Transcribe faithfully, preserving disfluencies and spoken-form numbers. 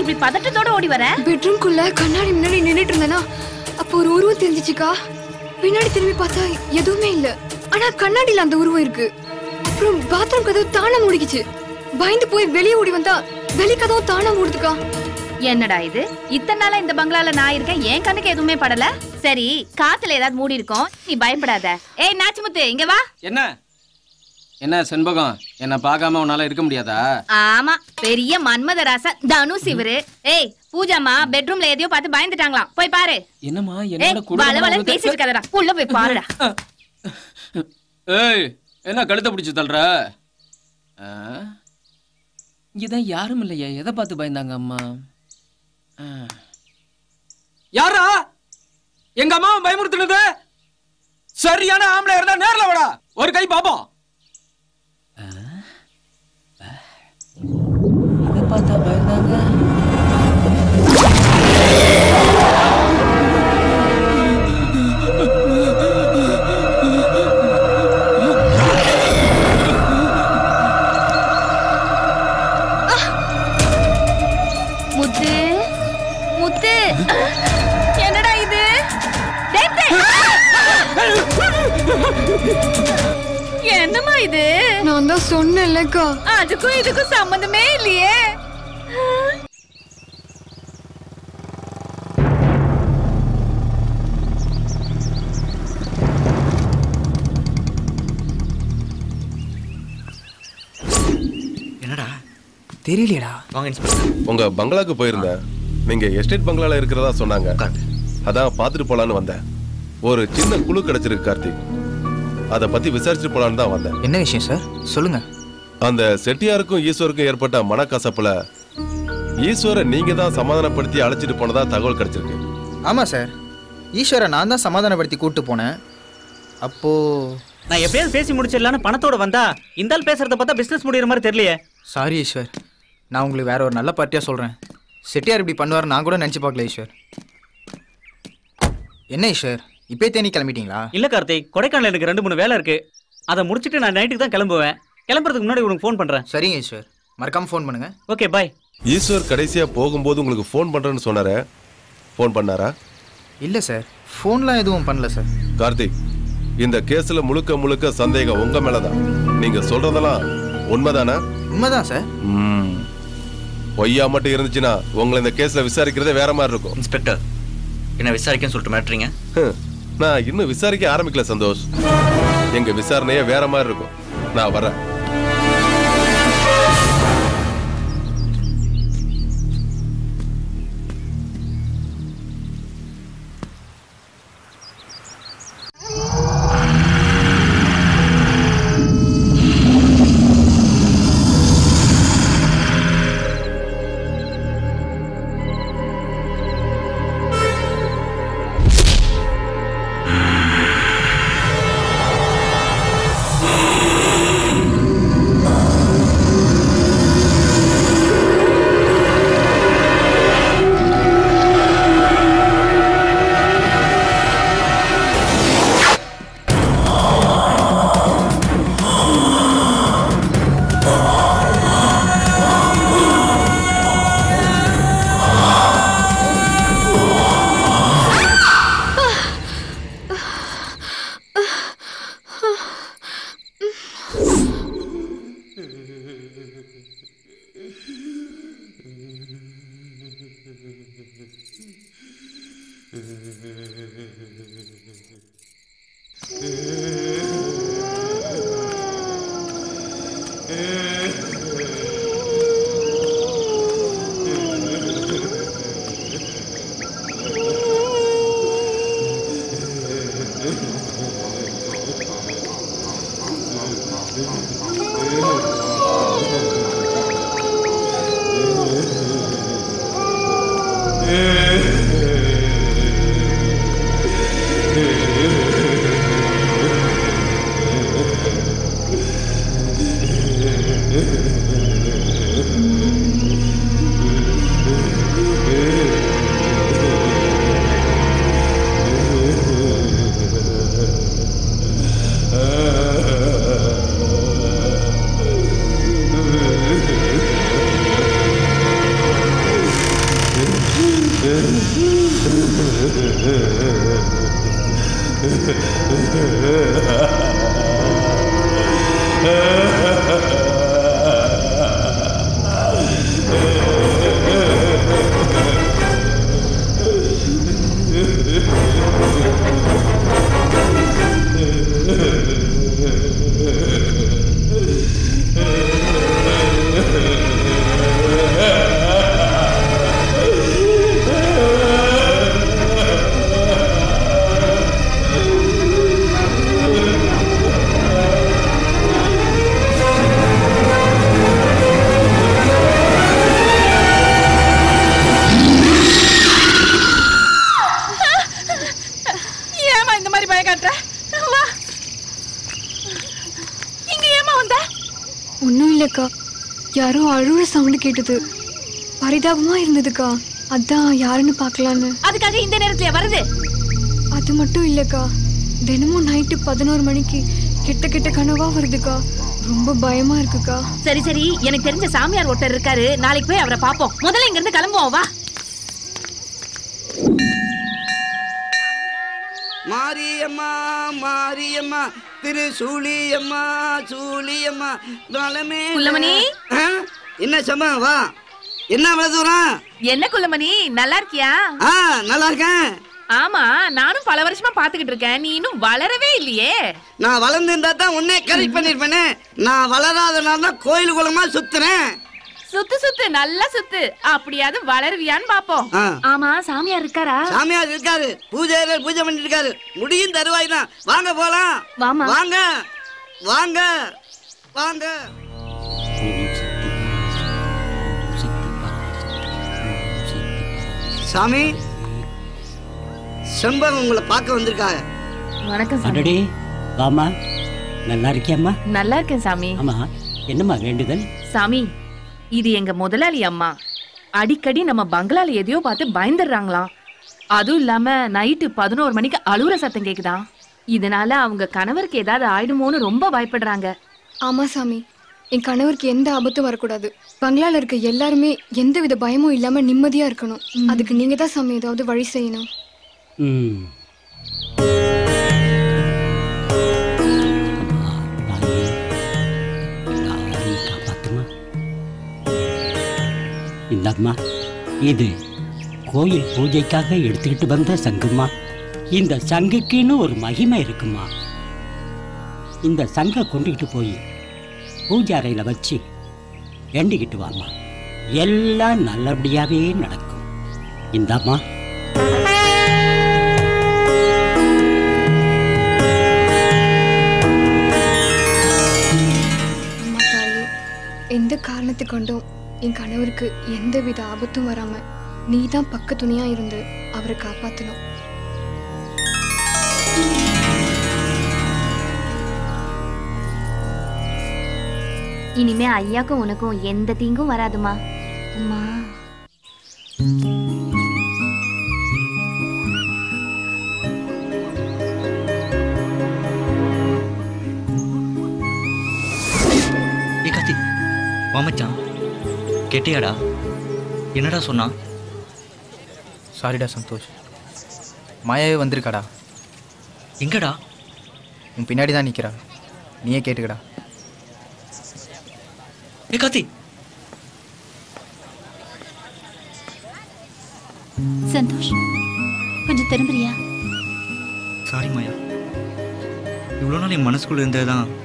இப்படி பதட்டத்தோட ஓடி வர? பெட்ரூம்குள்ள கண்ணாடி முன்னாடி நின்னுட்டு இருந்தேனா அப்போ ஒரு உருவம் தெரிஞ்சிச்சுக்கா. பின்னாடி திரும்பி பார்த்தா எதுவுமே இல்ல. ஆனா கண்ணாடியில அந்த உருவம் இருக்கு. அப்புறம் பாத்ரூம் கதவு தானா மூடிக்கிச்சு. பயந்து போய் வெளியே ஓடி வந்தா வெளி கதவு தானா மூடுதுக்கா. என்னடா இது? இத்தனை நாளா இந்த பங்களால நான் இருக்கேன், என் கண்ணுக்கு எதுவுமே படல. சரி, காத்துல ஏதாவது மூடி இருக்கும், நீ பயப்படாத. ஏய் நாச்சிமுத்து, இங்க வா. என்ன என்ன செண்பகம், என்ன பார்க்காம உன்னால இருக்க முடியாதா? ஆமா, பெரிய மன்மத ராசா தனுஷ் இவரு. ஏய் பூஜாமா பெட்ரூம்ல எதையோ பார்த்து பயந்துட்டாங்களாம், போய் பாரு. என்னம்மா என்னோட கூட வள வள பேசிட்டு இருக்கறடா, உள்ள போய் பாருடா. ஏய் என்ன கழுத்தை பிடிச்சு தள்ளுற? இங்கதான் யாரும் இல்லையா? எதை பார்த்து பயந்தாங்க அம்மா? யாரா எங்க அம்மா பயமுறுத்துனது? சரியான ஆம்பளை இருந்தா நேர்ல வாடா, ஒரு கை பாப்போம். எதை பார்த்தா பயந்தாங்க? முத்து முத்து, என்னடா இது? என்னம்மா இது? நான் தான் சொன்னேன்லக்கா, அதுக்கும் இதுக்கும் சம்பந்தமே இல்லையே. என்னடா தெரியலையடா. வாங்க இன்ஸ்பெக்டர். உங்க பங்களாக்கு போயிருந்தேன். நீங்க எஸ்டேட் பங்களால இருக்கிறதா சொன்னாங்க. அதான் பாத்துட்டு போலான்னு வந்தேன். ஒரு சின்ன குழு கிடைச்சிருக்கு கார்த்திக், அத பத்தி விசாரிச்சுட்டு போலான்னு தான் வந்தேன். என்ன விஷயம் சார், சொல்லுங்க. அந்த செட்டியாருக்கும் ஈஸ்வருக்கும் ஏற்பட்ட மனக்கசப்புல ஈஸ்வரை நீங்க தான் சமாதானப்படுத்தி அழைச்சிட்டு போனதா தகவல் கிடைச்சிருக்கு. ஆமா சார், ஈஸ்வரை நான் தான் சமாதானப்படுத்தி கூட்டு போனேன். அப்போ நான் எப்பயாவது பேசி முடிச்சிடலான்னு பணத்தோட வந்தா இந்த ஆள் பேசுறத பார்த்தா பிசினஸ் முடிகிற மாதிரி தெரியலையே. சாரி ஈஸ்வர், நான் உங்களுக்கு வேற ஒரு நல்ல பார்ட்டியா சொல்றேன். செட்டியார் இப்படி பண்ணுவார் நான் கூட நினைச்சு பார்க்கல ஈஸ்வர். என்ன ஈஸ்வர், இப்பே தேனி கிளம்பிட்டீங்களா? இல்ல கார்த்திக், கொடைக்கானல் எனக்கு ரெண்டு மூணு வேலை இருக்கு, அதை முடிச்சுட்டு நான் நைட்டுக்கு தான் கிளம்புவேன். கிளம்புறதுக்கு முன்னாடி உனக்கு ஃபோன் பண்றேன். சரிங்க ஈஸ்வர், மறக்காம ஃபோன் பண்ணுங்க. Okay bye. ஈஸ்வர் கடைசியா போகும்போது உங்களுக்கு ஃபோன் பண்றேன்னு சொன்னாரு, ஃபோன் பண்ணாரா? இல்ல சார், ஃபோன்லாம் எதுவும் பண்ணல சார். கார்த்திக், இந்த கேஸ்ல முழுக்க முழுக்க சந்தேகம் உங்க மேலதான். நீங்க சொல்றதெல்லாம் உண்மைதானா? உண்மைதான் சார். பொய்யா மட்டும் இருந்துச்சுன்னா உங்களை இந்த கேஸ்ல விசாரிக்கிறதே வேற மாதிரி இருக்கும். இன்ஸ்பெக்டர், என்ன விசாரிக்கன்னு சொல்லிட்டு மாட்டீங்க? நான் இன்னும் விசாரிக்க ஆரம்பிக்கல சந்தோஷ். எங்க விசாரணையே வேற மாதிரி இருக்கும். நான் வரேன். ஒன்றும் இல்லைக்கா, யாரோ அழுற சவுண்டு கேட்டது, பரிதாபமா இருந்ததுக்கா, அதான் யாருன்னு பார்க்கலான்னு. அதுக்காக இந்த நேரத்துல வருது? அது மட்டும் இல்லைக்கா, தினமும் நைட்டு பதினோரு மணிக்கு கெட்ட கெட்ட கனவா வருதுக்கா, ரொம்ப பயமா இருக்குக்கா. சரி சரி, எனக்கு தெரிஞ்ச சாமியார் ஒருத்தர் இருக்காரு, நாளைக்கு போய் அவரை பாப்போம். முதல்ல இங்க இருந்து கிளம்புவோம், வா. மாரியம்மா மாரியம்மா திரு சூழியம்மா சூழியம்மா நலமே. குள்ளமணி, என்ன சம்மா, வா. என்ன அவ்வளவு தூரம்? என்ன குள்ளமணி, நல்லா இருக்கியா? ஆ, நல்லா இருக்கேன். ஆமா, நானும் பல வருஷமா பாத்துக்கிட்டு இருக்கேன், நீ இன்னும் வளரவே இல்லையே. நான் வளர்ந்துருந்தா தான் உன்னே கரெக்ட் பண்ணிருப்பேனே. நான் வளராதனால தான் கோயில் குளமா சுத்துறேன். சுத்து சுத்து, நல்லா சுத்து, அப்படியாவது வளருவியான்னு பாப்போம். ஆமா, சாமியார் இருக்காரா? சாமியார் இருக்காரு, பூஜை பூஜை பண்ணிட்டு இருக்காரு. முடியும் தருவாய் தான். வாங்க போலாம். வாமா. வாங்க வாங்க வாங்க. சாமி, செம்பகம் உங்களை பார்க்க வந்திருக்காங்க. வணக்கம் சாமி. வாமா, நல்லா இருக்கியம்மா? நல்லா இருக்கேன் சாமி. ஆமா, என்னம்மா வேண்டுதல்? சாமி, இது எங்க முதலாளி அம்மா. அடிக்கடி நம்ம பங்களால எதையோ பார்த்து பயந்துடுறாங்களாம். அதுவும் இல்லாம நைட்டு பதினோரு மணிக்கு அழுகுற சத்தம் கேக்குதான். இதனால அவங்க கணவருக்கு ஏதாவது ஆயிடுமோன்னு ரொம்ப பயப்படுறாங்க. ஆமா சாமி, என் கணவருக்கு எந்த ஆபத்தும் வரக்கூடாது. பங்களால இருக்க எல்லாருமே எந்த வித பயமும் இல்லாம நிம்மதியா இருக்கணும். அதுக்கு நீங்க தான் சாமி ஏதாவது வழி செய்யணும். ம். இந்தம்மா, இது கோயில் பூஜைக்காக எடுத்துக்கிட்டு வந்த சங்குமா. இந்த சங்குக்குன்னு ஒரு மகிமை இருக்குமா. இந்த சங்கை கொண்டுகிட்டு போய் பூஜை அறையில் வச்சு வேண்டிக்கிட்டு வாமா, எல்லாம் நல்லபடியாவே நடக்கும். இந்தம்மா. அம்மா தாயே, எந்த காரணத்தை கொண்டும் என் கணவருக்கு எந்த வித ஆபத்தும் வராம நீ தான் பக்க துணையா இருந்து அவரை காப்பாத்தணும். இனிமே ஐயாக்கும் உனக்கும் எந்த தீங்கும் வராதுமா. அம்மா. ஏ கார்த்தி, மாமச்சான் கேட்டியாடா? என்னடா சொன்னா? சாரிடா சந்தோஷ், மாயாவே வந்திருக்காடா. எங்கடா? உன் பின்னாடி தான் நிற்கிறா, நீயே கேட்டுக்கடா. ஏ கார்த்தி. சந்தோஷ், கொஞ்சம் திரும்புறியா? சாரி மாயா, இவ்வளோ நாள் என் மனசுக்குள்ள இருந்தது தான்